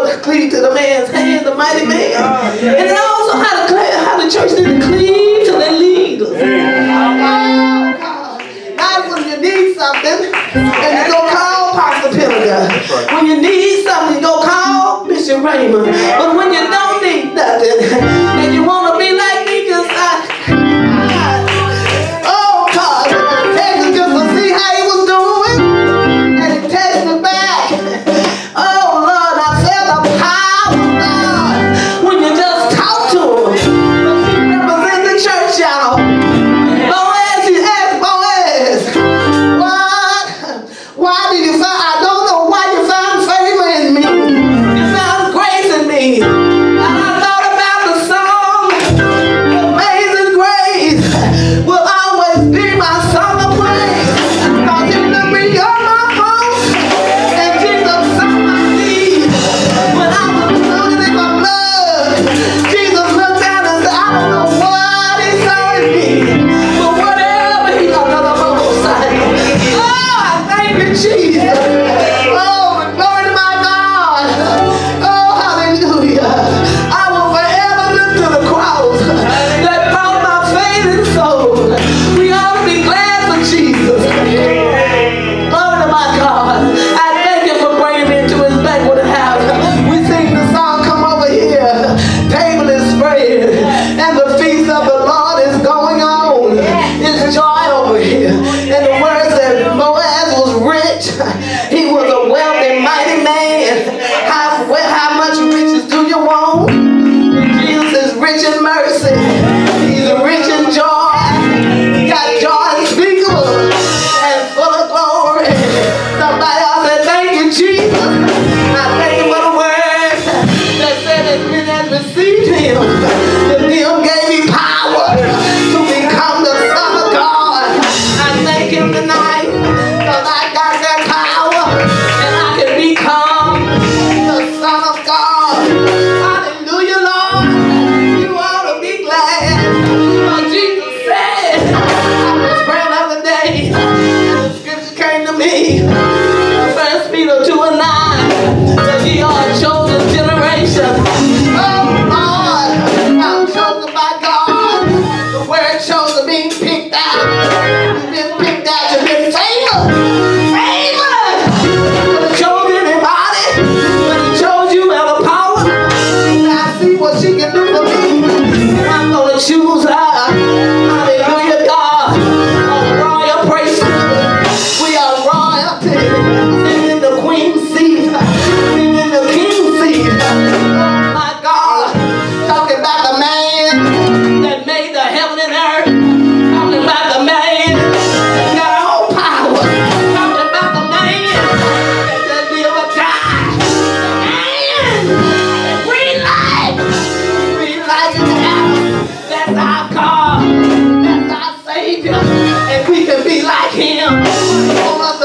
to cleave to the man's hand, the mighty man. And then also how the church need to cleave to their leaders. Not when you need something, and you go call Pastor Penigar. When you need something, you go call Bishop Raymond. But when you don't need nothing, and you want to be like me, just oh God, texted just to see how he was doing, and he texted back. Oh Lord, I felt the power of God when you just talk to him. He represent the church, y'all. Boaz, he asked Boaz, why did you find? I don't know why you found favor in me. You found grace in me. And I thought about the song, Amazing Grace will always be my song of praise. Cause you took me on my cross, and Jesus saw my need. When I was floating in my blood, Jesus looked down and said, I don't know what he saw in me, but whatever he got on the both side. Oh, I thank you, Jesus. Oh, glory to my God. Oh, hallelujah. I will forever look to the cross that brought my faith and soul. We ought to be glad for Jesus. Glory to my God. I thank him for bringing me into his banquet house. We sing the song, come over here. Table is spread, and the feast of the Lord is going on. It's joy over here. And the words that Boaz was rich. He was a wealthy, mighty man. How much riches do you want? Jesus is rich in mercy. He's rich in joy. He got joy unspeakable and full of glory. Somebody else said, thank you, Jesus. I thank you for the word that said as many as received him, that him gave me power to become the Son of God. I thank him tonight because I got that power and I can become the Son of God. Hallelujah, Lord. You ought to be glad. For Jesus said, I was praying the other day, and the scripture came to me. 1 Peter 2:9, that ye are a chosen generation. Oh Lord, I'm chosen by God. The word chosen means picked out. You've been picked out, you've been favored. Favored! When he chose anybody, when he chose you, have a power. And I see what she can do for me. And I'm going to choose her. Hallelujah, God. A royal priesthood. We are royalty. Sitting in the queen's seat. Sitting in the king's seat. Oh my God. Talking about the man that made the heaven and earth. Talking about the man that got all power. Talking about the man that doesn't live or die. The man that breathed life. Breathed life in the heaven. That's our God. That's our Savior. And we can be like him. We want us